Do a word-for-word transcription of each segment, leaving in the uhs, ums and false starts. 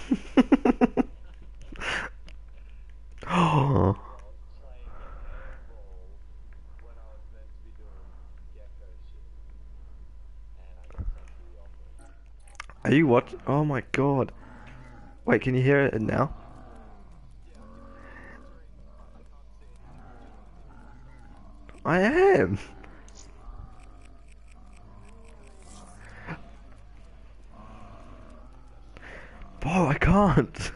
Oh, are you watch? Oh my god! Wait, can you hear it now? I am. Bro, I can't.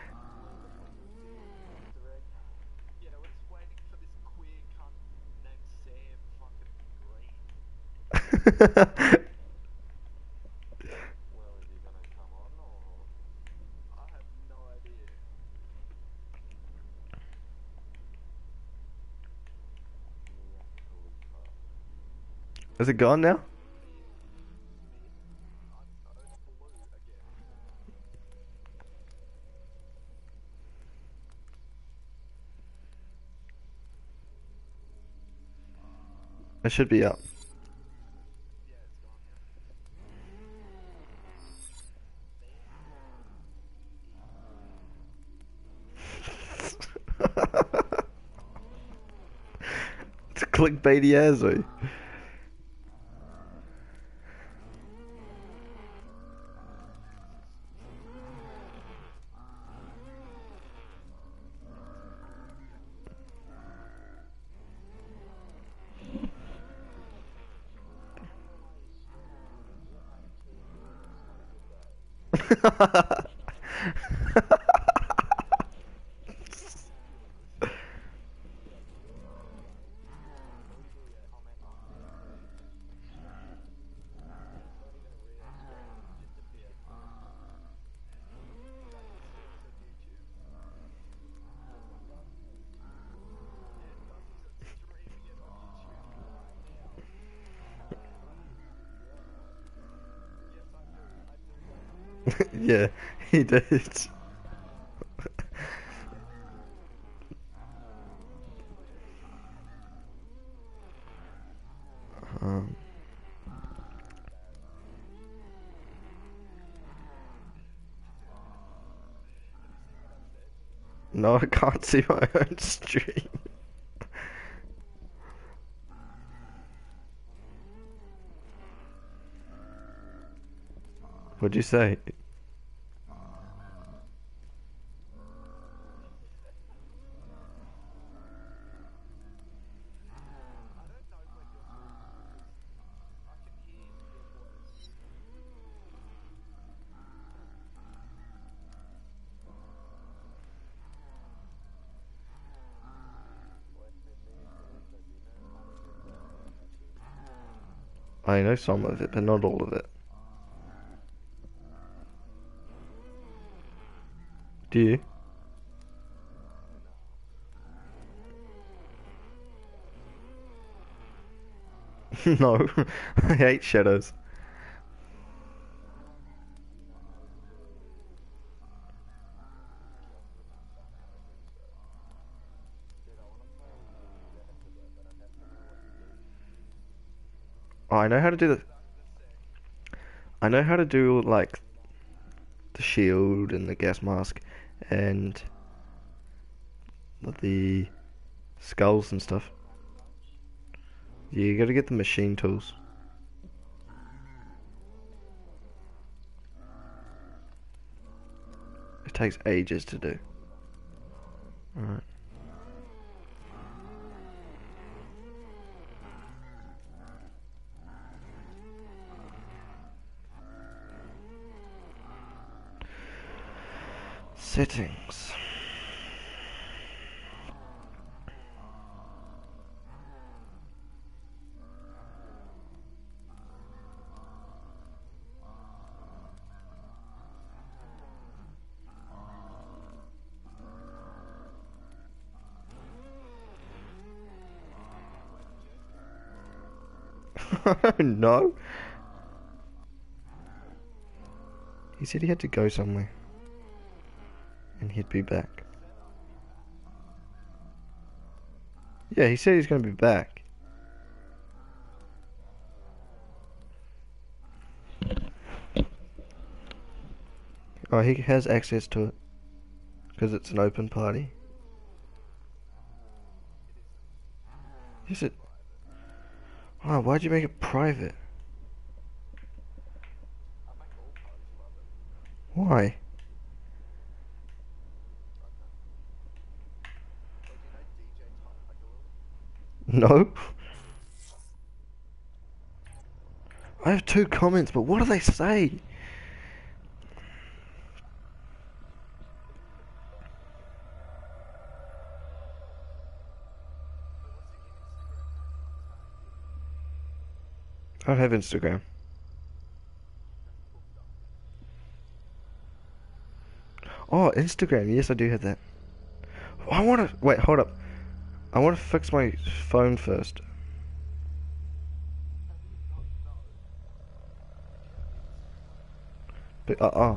Is it gone now? It should be up. It's clickbaity as we. Yeah, he did. Um, no, I can't see my own stream. What'd you say? I know some of it, but not all of it. Do you? No, I hate shadows. Oh, I know how to do the. I know how to do like the shield and the gas mask and the skulls and stuff. Yeah, you gotta get the machine tools. It takes ages to do. Alright. Settings. No. He said he had to go somewhere. And he'd be back. Yeah, he said he's gonna be back. Oh, he has access to it because it's an open party. Is it? Oh, why'd you make it private? Why? No? I have two comments, but what do they say? I don't have Instagram. Oh, Instagram. Yes, I do have that. I want to... Wait, hold up. I want to fix my phone first. But, uh-uh.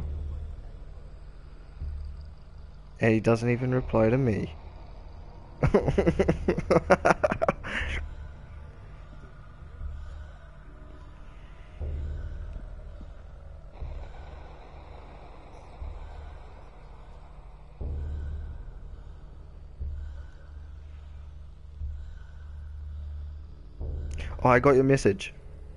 And he doesn't even reply to me. Oh, I got your message.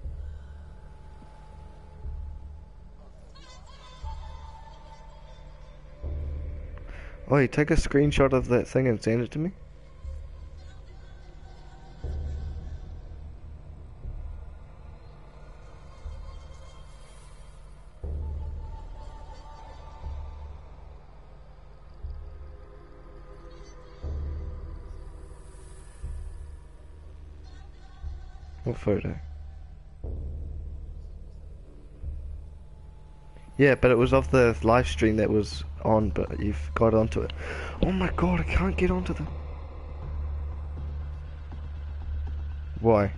Oh, you take a screenshot of that thing and send it to me? What photo? Yeah, but it was of the live stream that was on, but you've got onto it. Oh my god, I can't get onto the... Why?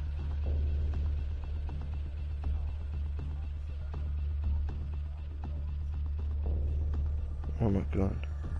Oh my god.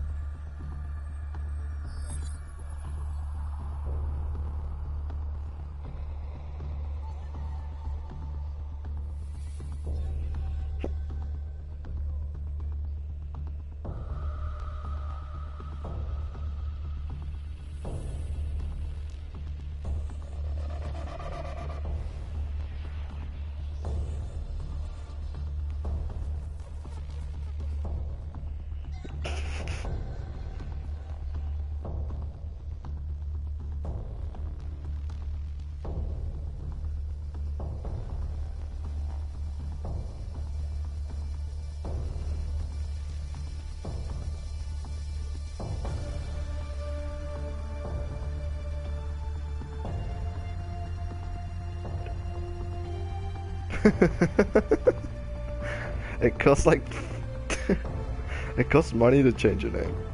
It costs like... It costs money to change your name.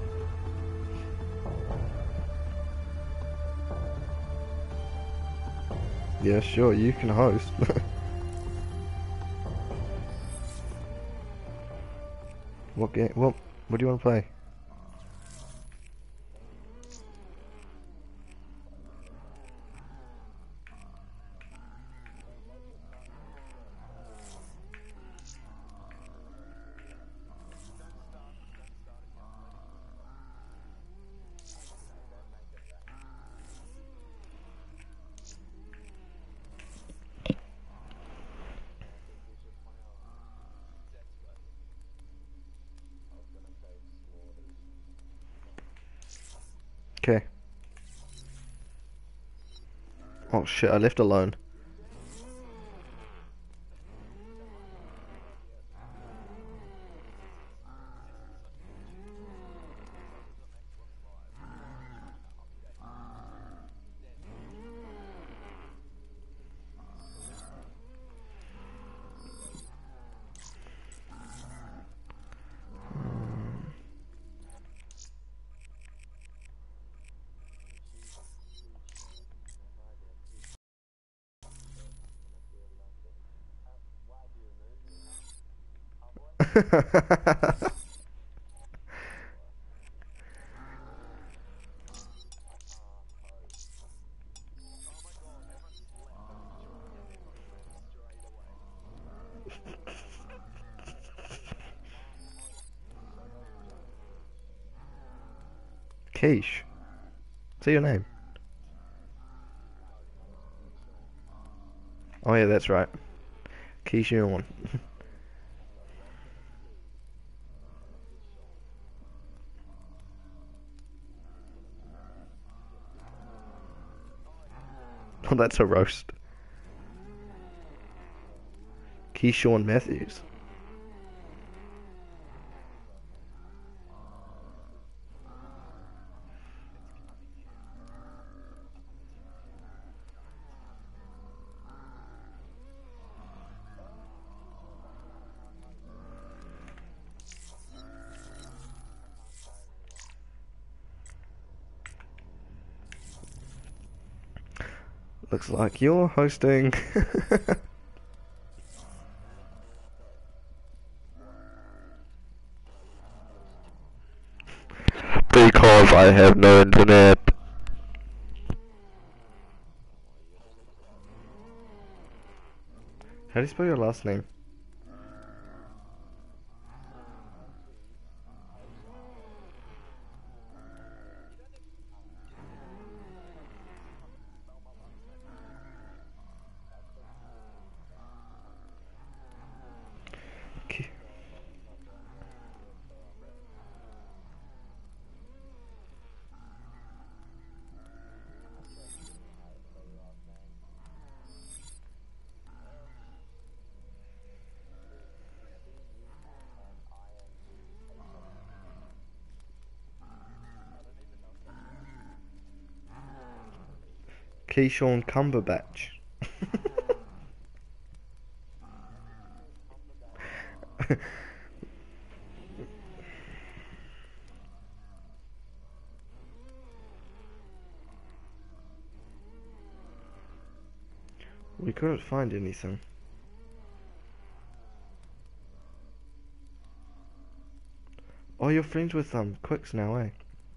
Yeah, sure, you can host. What game? What? What do you want to play? Okay. Oh shit, I left alone. Keish. Say your name. Oh yeah, that's right. Keish Yuan. Oh, that's a roast. Keyshawn Matthews. Looks like you're hosting. Because I have no internet. How do you spell your last name? Ke- Keyshawn Cumberbatch. We couldn't find anything. Oh, you're friends with um Quicks now, eh?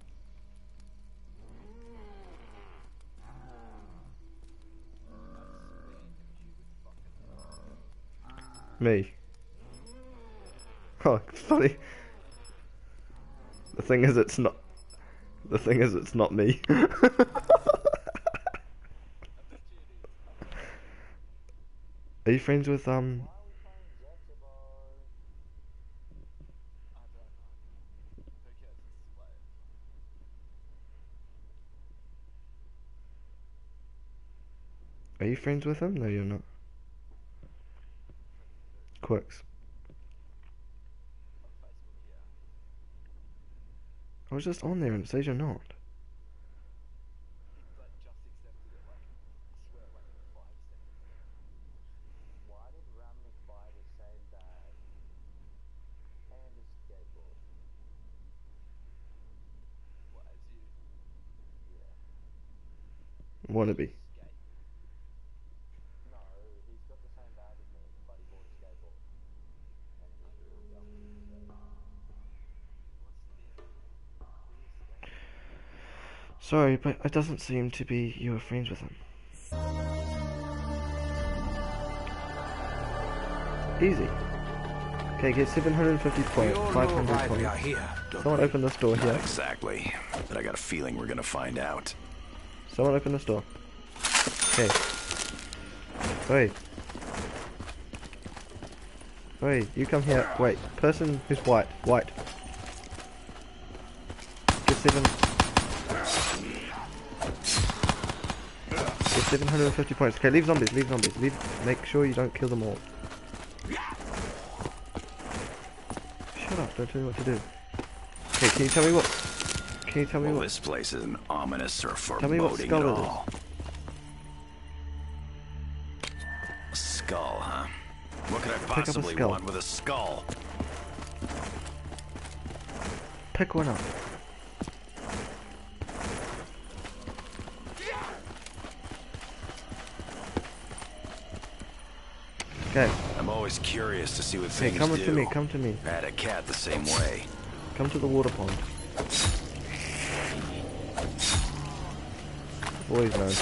Me. Oh, it's funny. The thing is, it's not. The thing is, it's not me. Are you friends with um? Are you friends with him? No, you're not. Quicks. I was just on there and it says you're not. Wannabe. Sorry, but it doesn't seem to be you were friends with him. Easy. Okay, get seven hundred fifty points, five hundred points. Here, Someone open this door Not here. exactly, but I got a feeling we're gonna find out. Someone open this door. Okay. Wait. Wait, you come here. Wait, person who's white. White. Get seven. Get seven hundred fifty points. Okay, leave zombies, leave zombies. Leave. Make sure you don't kill them all. Shut up, don't tell me what to do. Okay, can you tell me what? Can you tell me Well, what? this place isn't ominous or Tell me what foreboding skull at it is. all. A skull, huh? What could I up a possibly skull. want with a skull? Pick one up. Okay. I'm always curious to see what Hey, things come do. to me, come to me. I had a cat the same way. Come to the water pond. Boys known.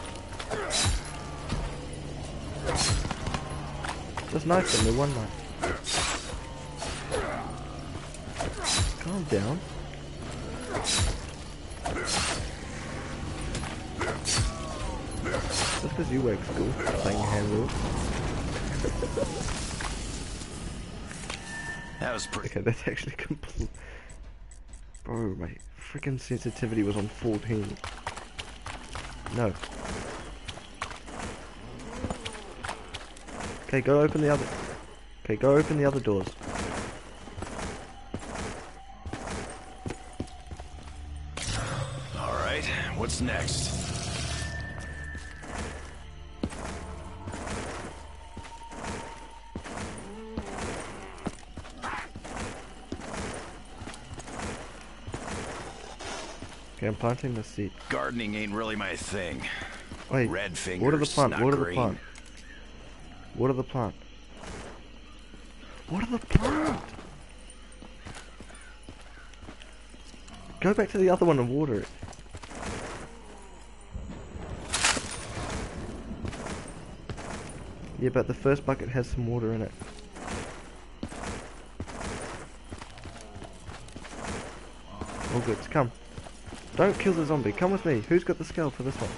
Just knife them with one knife. Calm down. Just because you work school, playing handle. That was pretty. Okay, that's actually complete. Bro, my freaking sensitivity was on fourteen. No. Okay, go open the other. Okay, go open the other doors. All right, what's next? Okay, I'm planting the seed. Gardening ain't really my thing. Wait, Red fingers, water the plant, not water the green. plant. Water the plant. Water the plant! Go back to the other one and water it. Yeah, but the first bucket has some water in it. All good, come. Don't kill the zombie, come with me. Who's got the scale for this one?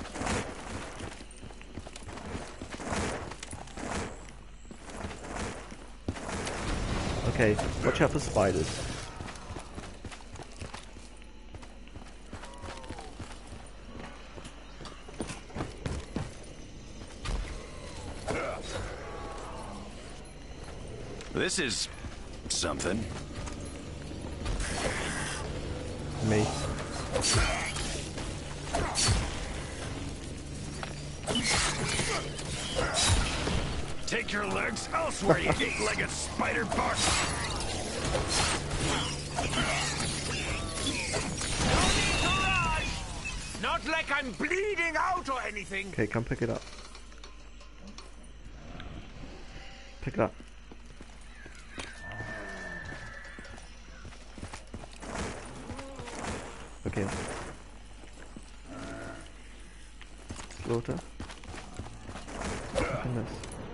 Okay, watch out for spiders. This is something. Me. Take your legs elsewhere, you eight-legged spider bark. Not like I'm bleeding out or anything. Okay, come pick it up. Pick it up. Okay. Slaughter. Open this.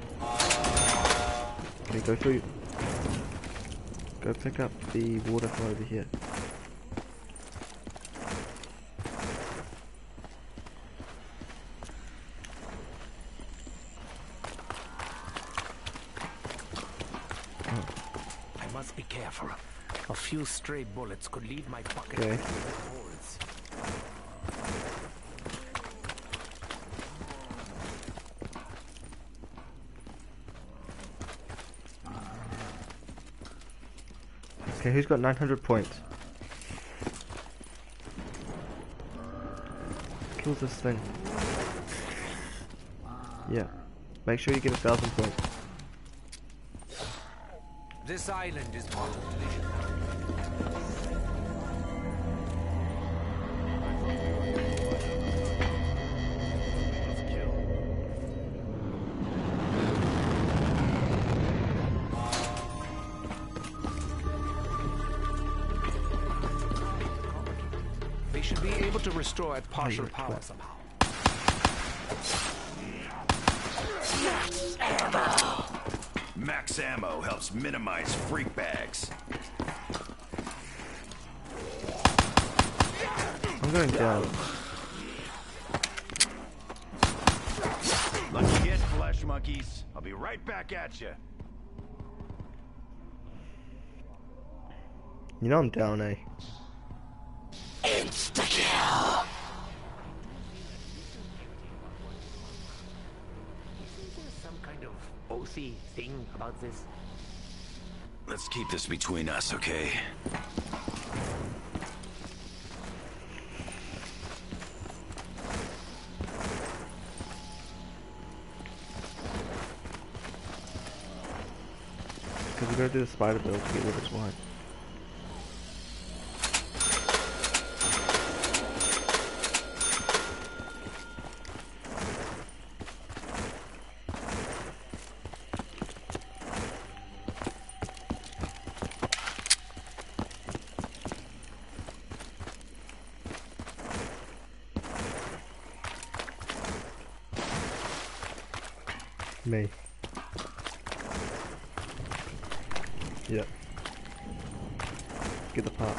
Okay, go through. Go pick up the water from over here. I must be careful. A few stray bullets could leave my bucket Okay. filled with holes. Okay, who's got nine hundred points? Kill this thing. Yeah. Make sure you get a thousand points. This island is part of Division. They should be able to restore at partial you're a power twat. somehow. Max ammo helps minimize freak bags. I'm going down. Lucky hit, flesh monkeys. I'll be right back at you. You know I'm down, eh? Insta-kill! Some kind of O C thing about this? Let's keep this between us, okay? Because we gotta do the spider build to get rid of this wine. Me. Yep. get the part.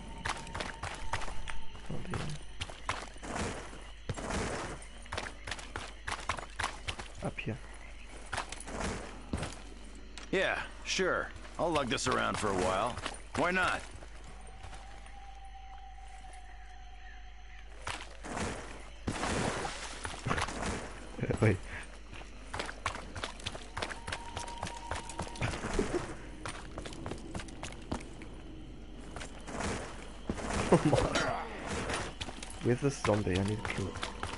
Oh dear. Up here. Yeah, sure. I'll lug this around for a while. Why not? Wait. Oh my. Where's this zombie? I need to kill it.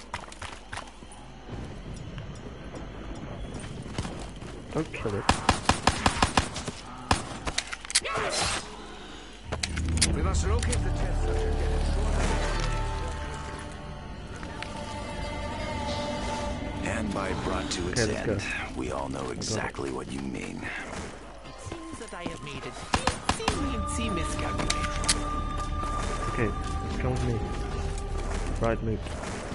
Don't kill it. We must locate the test subject and ensure that And by brought to its Okay, let's end, go. we all know exactly what you mean. it seems that I have made a teensy miscalculation. Okay, come with me. Right move.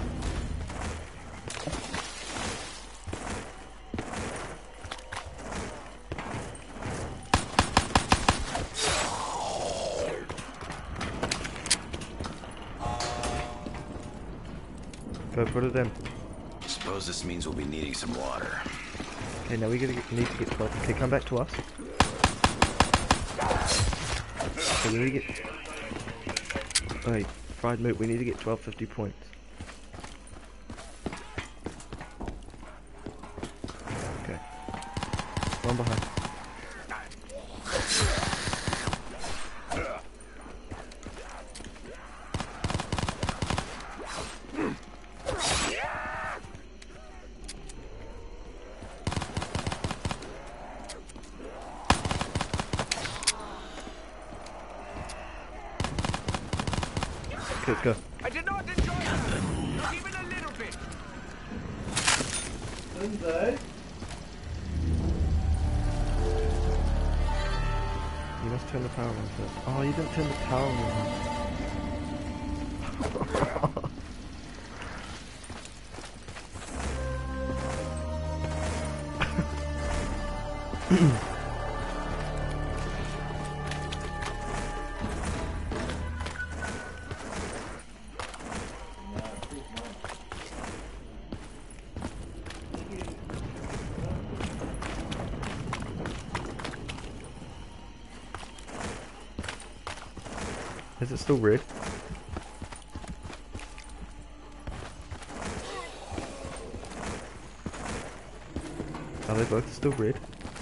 Go put it in. Suppose this means we'll be needing some water. Okay, now we gotta get, need to get twelve. Okay, come back to us. Okay, we need to get. Wait, fried meat. We need to get twelve fifty points. Okay. One behind. Okay, let's go. I did not enjoy that, not even a little bit. You must turn the power on first. Oh, you didn't turn the power on. Is it still red? Are they both still red?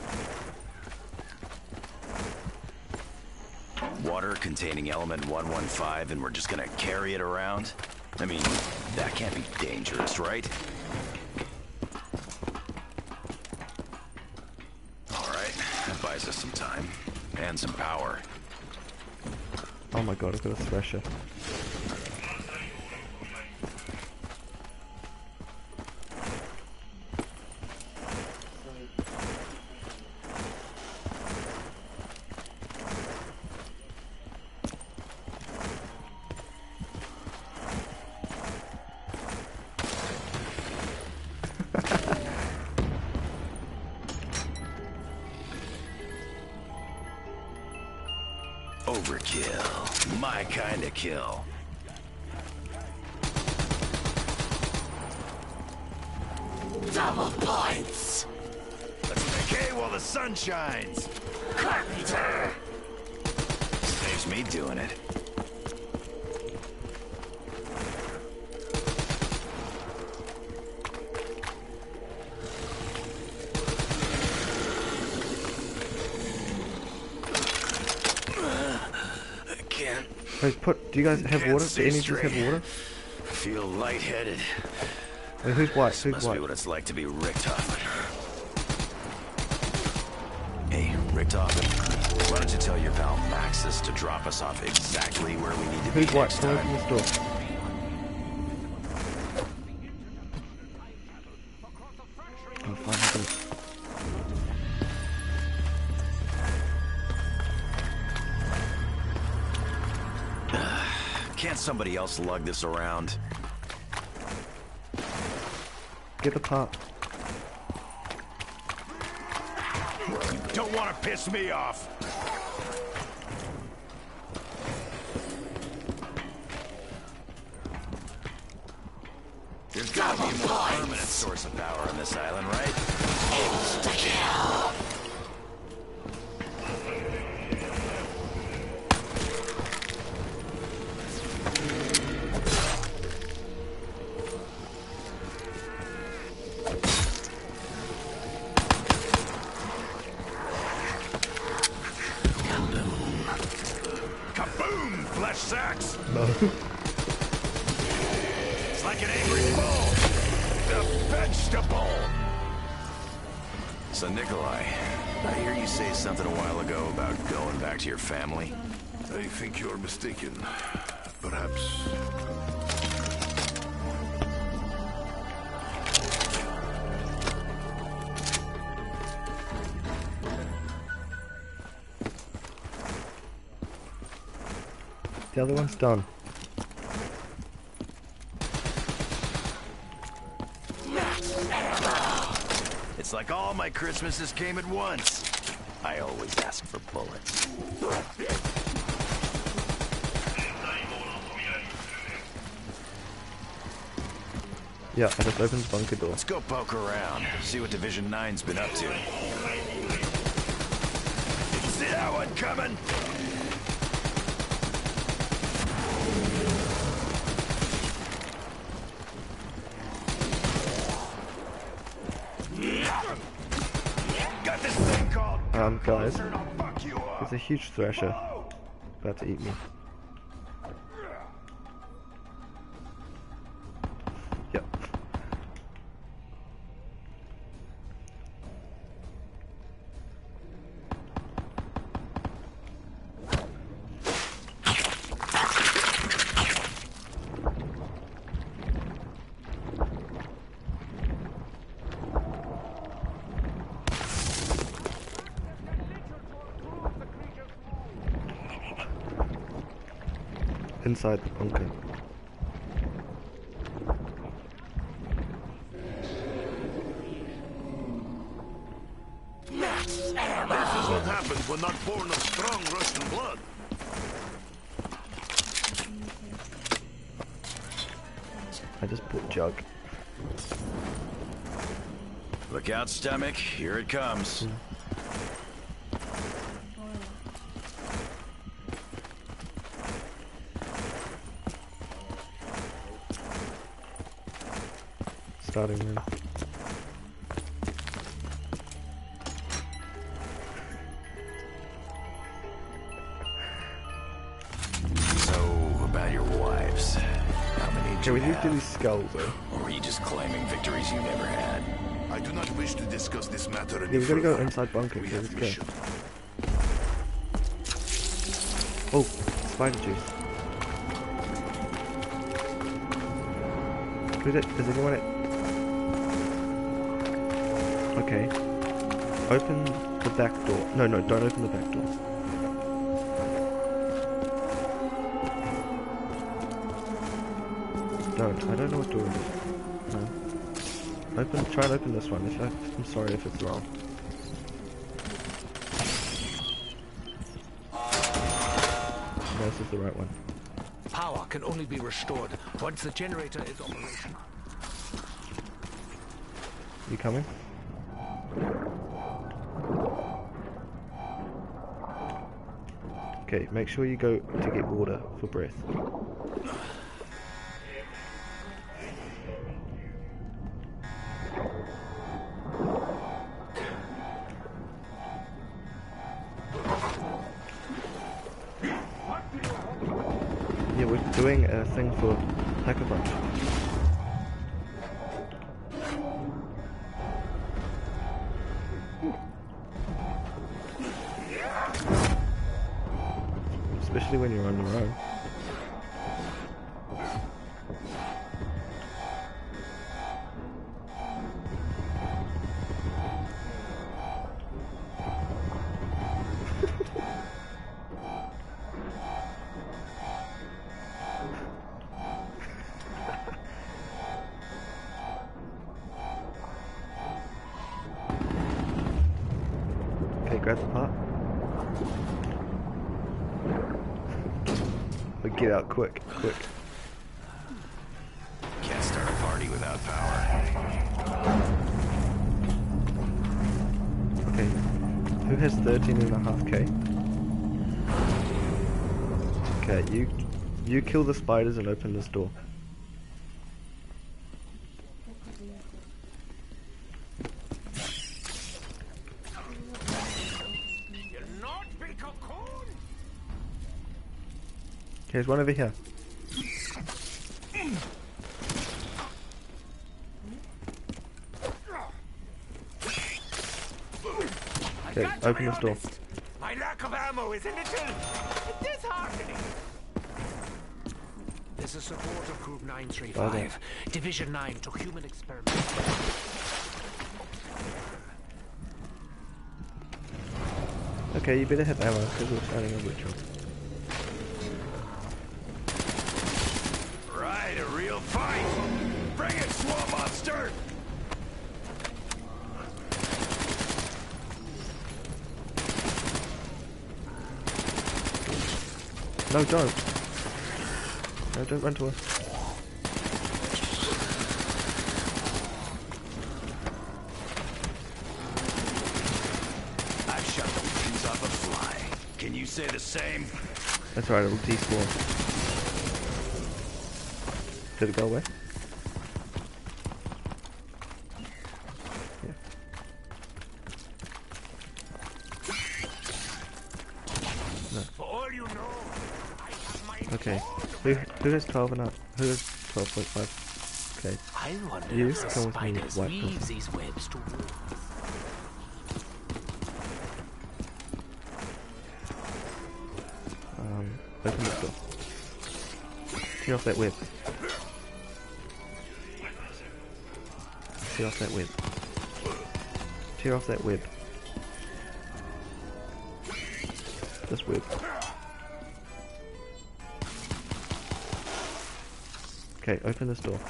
Water containing element one one five and we're just gonna carry it around? I mean, that can't be dangerous, right? Alright, that buys us some time. And some power. Oh my god, I've got a thresher. Overkill. My kind of kill. Double points. Let's make hay while the sun shines. Carpenter. Saves me doing it. I can't. Wait, put. Do you guys have Can't water? Do see any of you have straight. water? Feel lightheaded. Wait, who's white? This Who's must white? be what it's like to be Richtofen. Hey, Richtofen, why don't you tell your pal Maxis to drop us off exactly where we need to Who's be white? next Come time? open this door. Oh, fine, I'll do it. Can't somebody else lug this around? Get the part. Don't want to piss me off. There's gotta be a more permanent source of power on this island, right? Insta-kill. Kaboom, flesh sacks! No. It's like an angry bull. The vegetable! So, Nikolai, I hear you say something a while ago about going back to your family. I think you're mistaken. Perhaps. The other one's done. It's like all my Christmases came at once. I always ask for bullets. Yeah, I just opened the bunker door. Let's go poke around, see what Division nine's been up to. See that one coming? Got this thing called Um, guys, and I'll fuck you up. there's a huge thrasher about to eat me. Yep. Inside the bunker. This is what happens when not born of strong Russian blood. I just put Jug. Look out, stomach. Here it comes. Starting room. So, about your wives. How many do Okay, we you need to do have? these skulls though. Or were you just claiming victories you never had? I do not wish to discuss this matter any Yeah, we gotta go further. inside bunker. We Okay, have let's go. mission. Oh, spider juice. Who's it? Does anyone it? Okay. Open the back door. No, no, don't open the back door. Don't. I don't know what door it is. No. Open. Try and open this one. If I, I'm sorry if it's wrong. No, this is the right one. Power can only be restored once the generator is operational. You coming? Okay, make sure you go to get water for breath. Yeah, we're doing a thing for Hacker Punch. Especially when you're on your own. Okay, grab the pot. But get out quick, quick. Can't start a party without Who has thirteen and a half K? Okay, you you kill the spiders and open this door. You'll not be cocoon. Okay, there's one over here. Okay, Got to open be this door. honest. My lack of ammo is a little disheartening. This is support of Group nine three five. Division nine to human experiment. Okay, you better have ammo because we're starting a ritual. Right, a real fight. Bring it, swamp monster. No, don't. No, don't run to us. I shot the wings off a fly. Can you say the same? That's right, it'll despawn. Did it go away? Yeah. For all you know, I have my Okay. own Who who has twelve and up? Who has twelve point five? Okay. I wonder You if the come with me, spiders white weave person. these webs to walls. Um, open this door. Tear off that web. Tear off that web. Tear off that web. This web. Okay, open this door.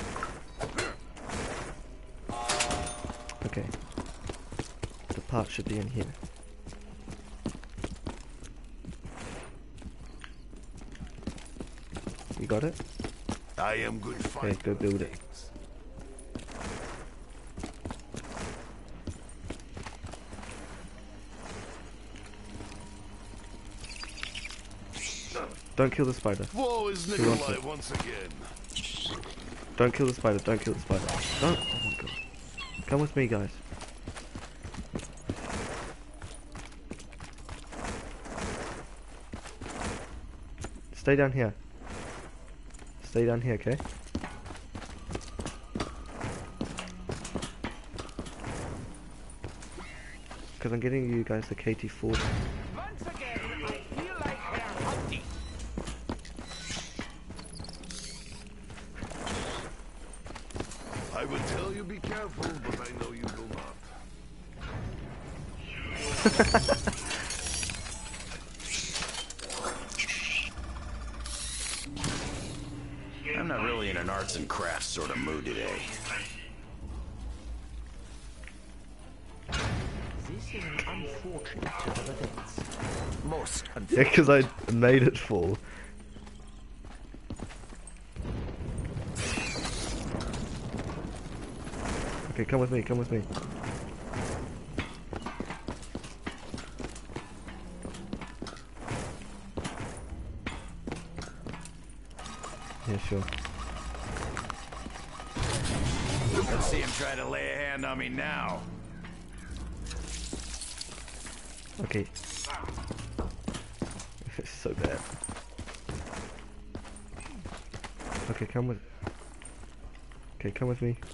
Okay. The part should be in here. You got it? I am good Okay, fight. go build it. Don't kill the spider. Woe is Who wants Nikolai it? once again. Don't kill the spider. Don't kill the spider. Don't. Oh my god. Come with me, guys. Stay down here. Stay down here, okay? Because I'm getting you guys the K T forty. Once again, I feel like they're hunting. I would tell you be careful, but I know you will not. I'm not really in an arts and crafts sort of mood today. This is an unfortunate turn of events. Most Yeah, unfortunate. because I made it fall. Okay, come with me, come with me. Yeah, sure. Let's see him try to lay a hand on me now. Okay. It's so bad. Okay, come with. Okay, come with me.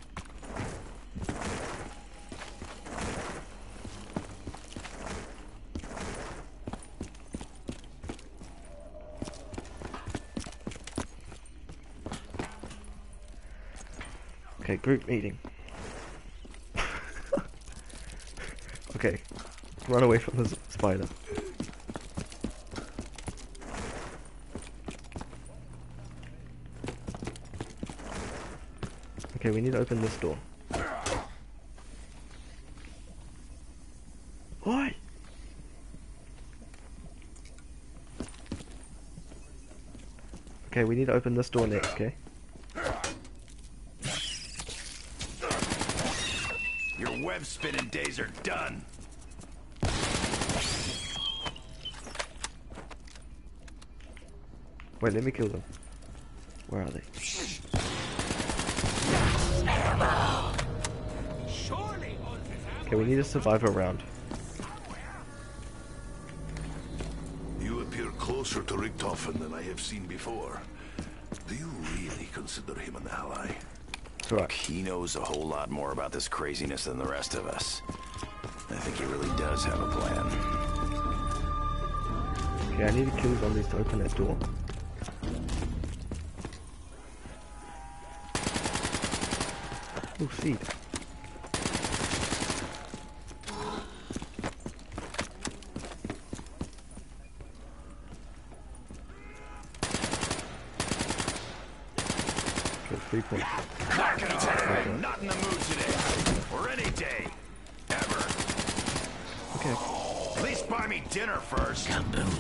Okay, group meeting. Okay, run away from the spider. Okay, we need to open this door. Why? Okay, we need to open this door next, okay? Your web spinning days are done. Wait, let me kill them. Where are they? Okay, we need to survive a round. You appear closer to Richthofen than I have seen before. Do you really consider him an ally? It's alright. He knows a whole lot more about this craziness than the rest of us. I think he really does have a plan. Okay, I need to kill zombies to open that door. Oh, seed. Okay, three points. Not gonna take. Not in the mood today. Or any day. Ever. Okay. At least buy me dinner first.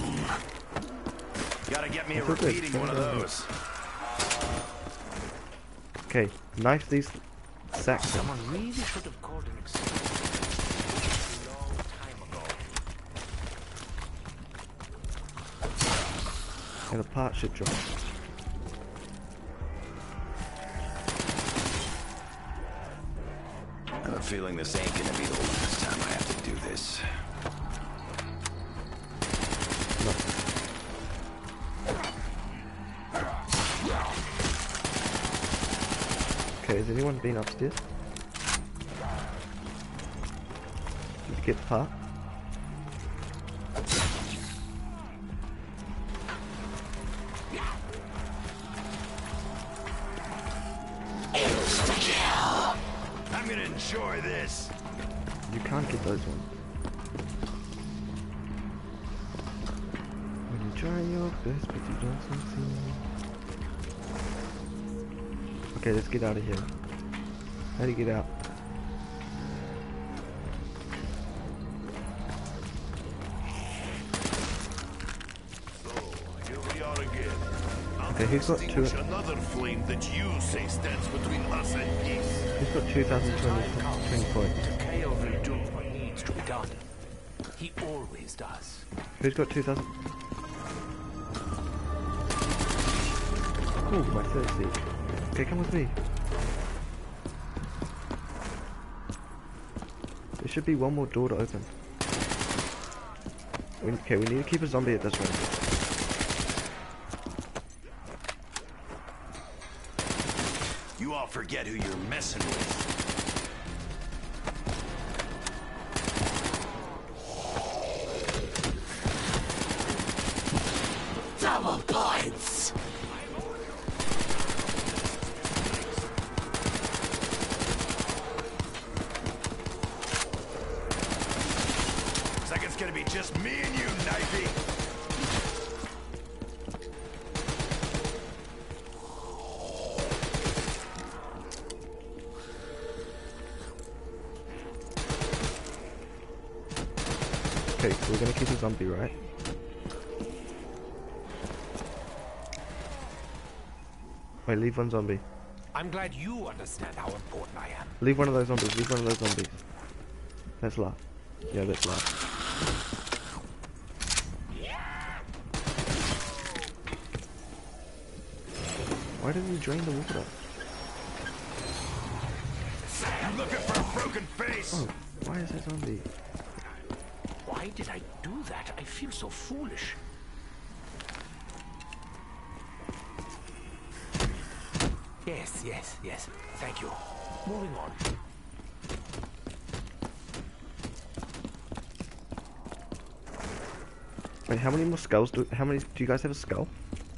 Gotta get me a That's okay. repeating one of those. Okay, knife these sacks. Someone really should have called an exterminator a long time ago. And the part should drop. I have a feeling this ain't gonna be the last time I have to do this. Okay, has anyone been upstairs? Did you get the part? I'm gonna enjoy this. You can't get those ones. When you try your best but you don't succeed. Okay, let's get out of here. How do you get out? So, here we are again. I'll Okay, who's got two? extinguish another flame that you say stands between us and peace. Who's got two thousand twenty points? Takeo will do what needs to be done. He always does. Who's got two thousand? Ooh, my third seat. Okay, come with me. There should be one more door to open. We, okay, we need to keep a zombie at this room. You all forget who you're messing with. Double points. Looks like it's gonna be just me and you, Knifey. Okay, so we're gonna keep a zombie, right? Wait, leave one zombie. I'm glad you understand how important I am. Leave one of those zombies, leave one of those zombies. Let's laugh. Yeah, let's laugh. Why didn't you drain the water? You looking for a broken face? Oh, why is that zombie? Why did I do that? I feel so foolish. Yes, yes, yes. Thank you. Moving on. Wait, how many more skulls do? How many? Do you guys have a skull?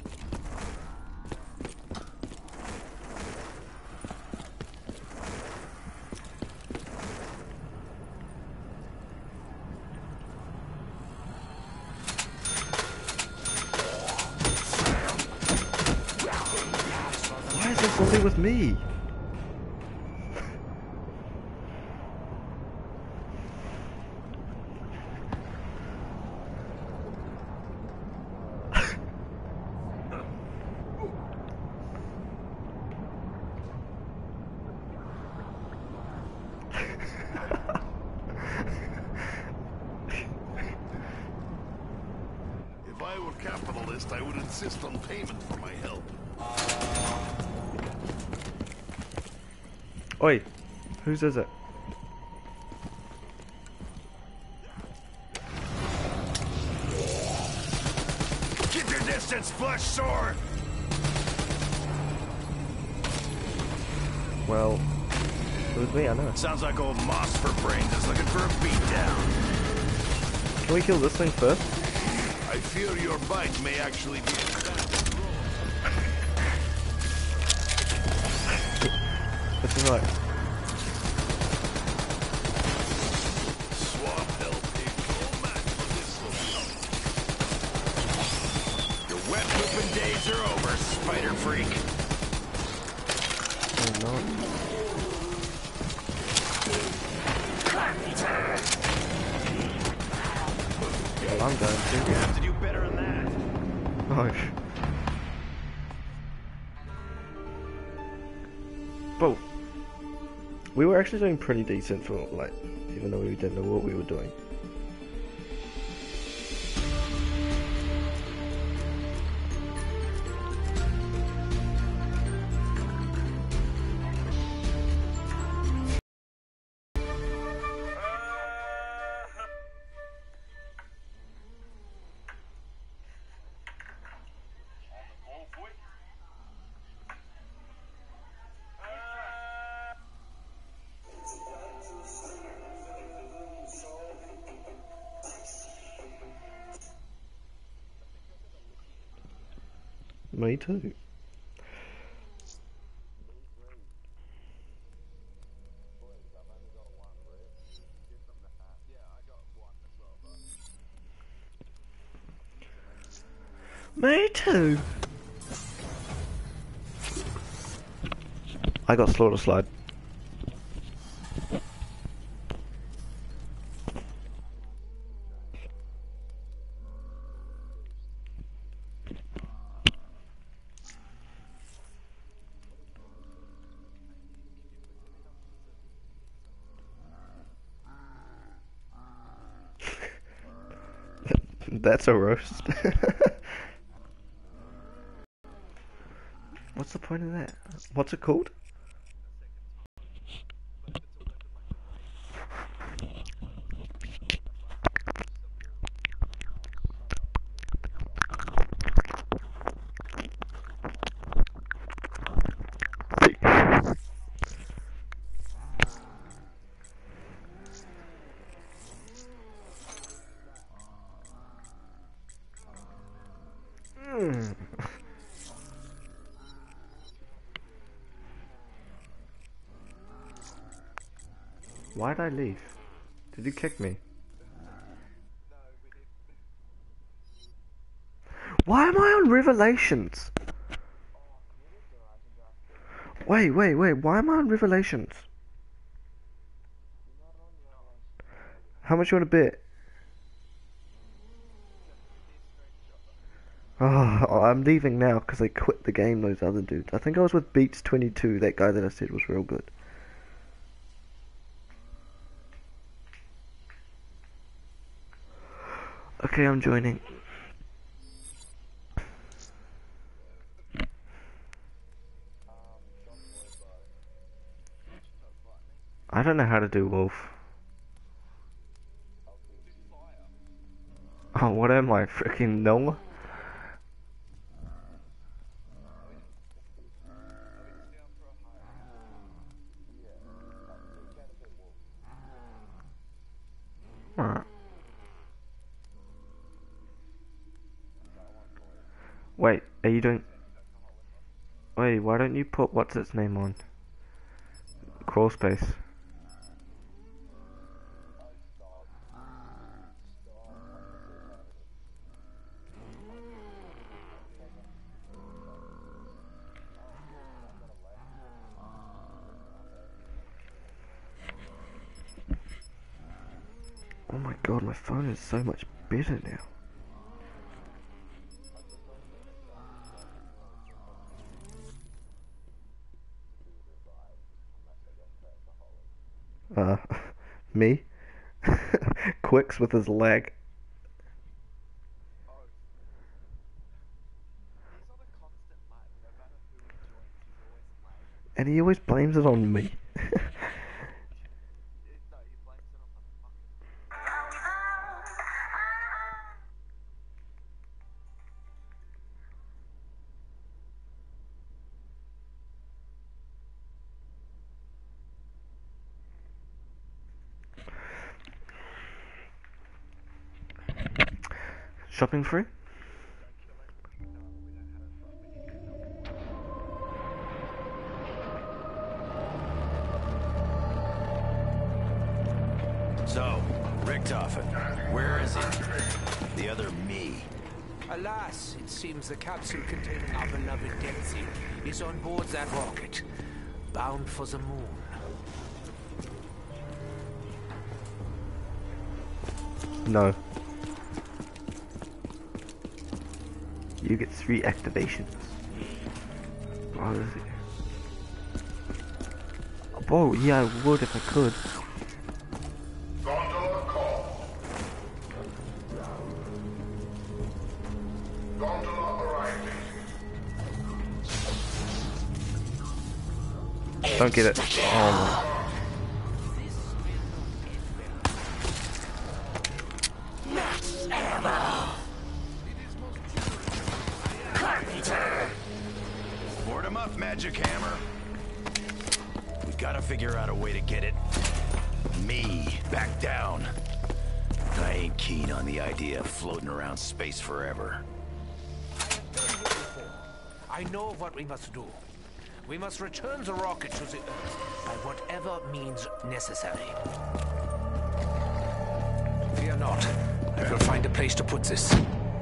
Why is there zombie with me? If I were capitalist, honest, I would insist on payment for my help. Oi, whose is it? Keep your distance, flesh sword! Well, it was me, I know. Sounds like old Moss for Brains is looking for a beatdown. Can we kill this thing first? I fear your bite may actually be This is right. swamp help ain't no match for this looking. Your wet pooping days are over, spider freak. Oh no. Well, I'm going to. You have to do better than that. Oh. But we were actually doing pretty decent for, like, even though we didn't know what we were doing. Me too. Me too. I got Slaughter Slide. That's a roast. What's the point of that? What's it called? Why'd I leave? Did you kick me? Why am I on Revelations? Wait, wait, wait, why am I on Revelations? How much you want to bet? Oh, I'm leaving now because I quit the game, those other dudes. I think I was with Beats twenty-two, that guy that I said was real good. Okay, I'm joining. I don't know how to do Wolf. Oh, what am I, freaking Noah? Alright. Wait, are you doing... Wait, why don't you put what's its name on? Crawl space. Oh my god, my phone is so much better now. Uh, me? Quicks with his leg. And he always blames it on me. Shopping free? So, Richtofen, where is he? The other me. Alas, it seems the capsule containing our beloved Dempsey is on board that rocket, bound for the moon. No. You get three activations. Oh, is it? Oh, yeah, I would if I could. Gondola call. Gondola arriving. Don't get it. Oh, Board him up, Magic Hammer. We gotta figure out a way to get it. Me back down. I ain't keen on the idea of floating around space forever. I know what we must do. We must return the rocket to the Earth by whatever means necessary. Fear not. I will find a place to put this.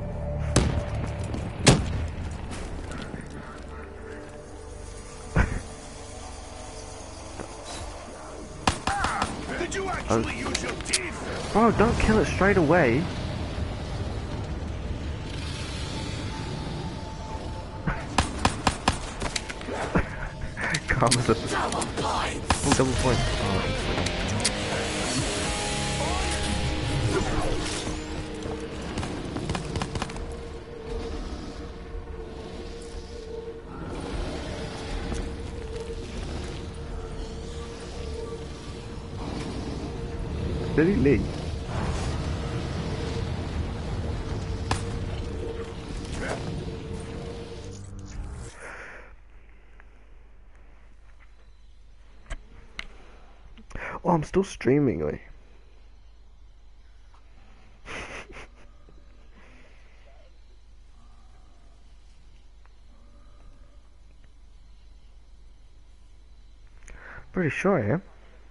Did you actually use your teeth? bro, don't kill it straight away. Calm as a... Double points. Oh, double point. Oh, did he leave? Oh, I'm still streaming, like. Pretty sure I am.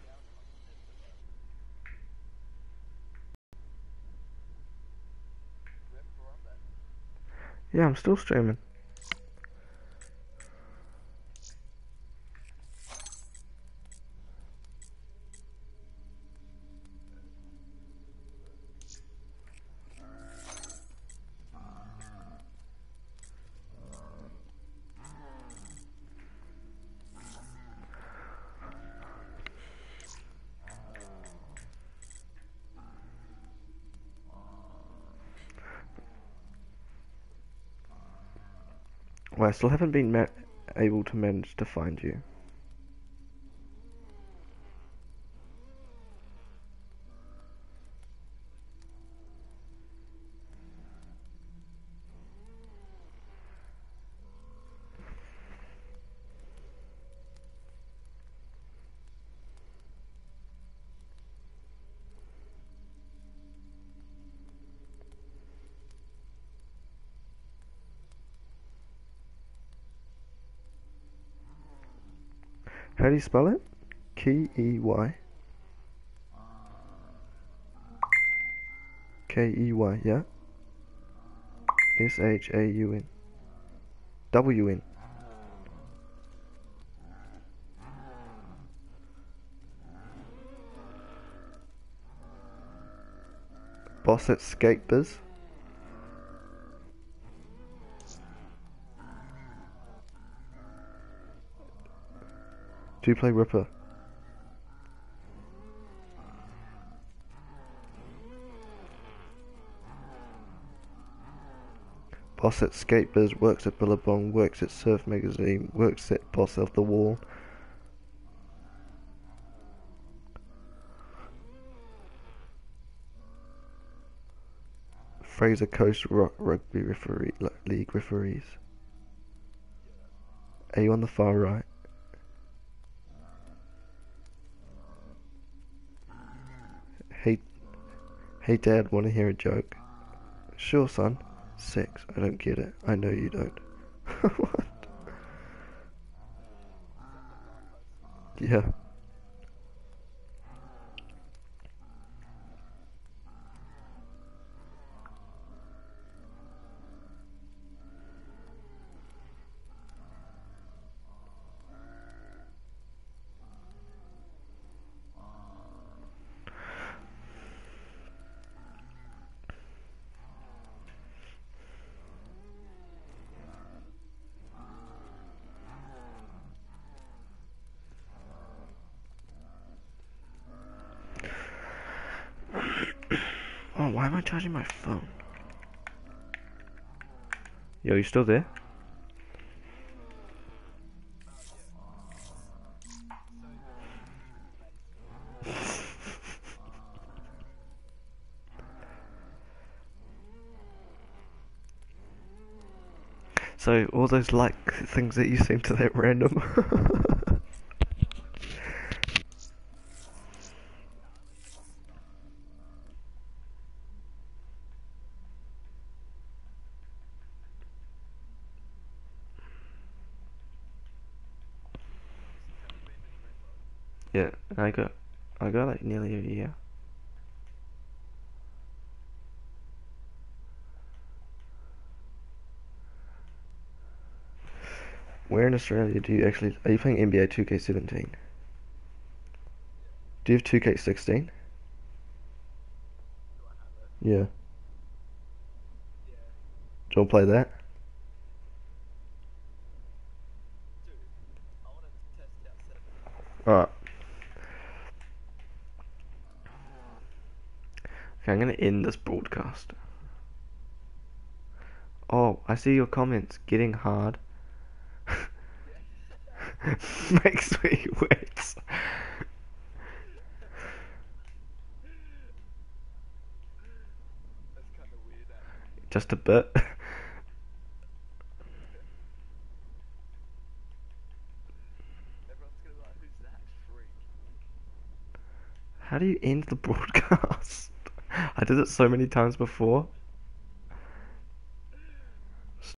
Yeah, I'm still streaming. Well, I still haven't been ma able to manage to find you. How do you spell it? K E Y. K E Y, yeah. S H A U N. W N. Boss at Skate Biz. Do you play Ripper? Boss at Skate Biz, works at Billabong, works at Surf Magazine, works at Boss of the Wall, Fraser Coast ru Rugby referee like, League referees. Are you on the far right? Hey, hey Dad, wanna hear a joke? Sure, son. Six. I don't get it. I know you don't. What? Yeah. Oh, why am I charging my phone? Yo, you still there? So, all those like things that you seem to that random. Yeah, I got, I got like nearly a year. Where in Australia do you actually, are you playing N B A two K seventeen? Do you have two K sixteen? Yeah. Do you want to play that? Alright. Okay, I'm gonna end this broadcast. Oh, I see your comments. Getting hard. Makes me wet. Just a bit. How do you end the broadcast? I did it so many times before.